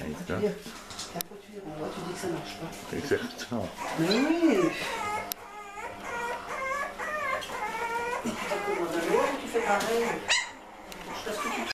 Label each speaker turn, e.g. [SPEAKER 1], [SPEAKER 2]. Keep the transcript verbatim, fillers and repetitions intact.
[SPEAKER 1] tu dis, après tu les renvoies, tu dis que ça marche pas.
[SPEAKER 2] Exactement.
[SPEAKER 1] Mais oui. Et tu t'accommodes à l'eau, tu fais pareil.